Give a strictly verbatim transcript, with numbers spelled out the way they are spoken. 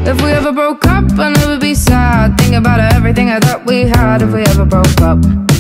If we ever broke up, I'd never be sad. Think about everything I thought we had if we ever broke up.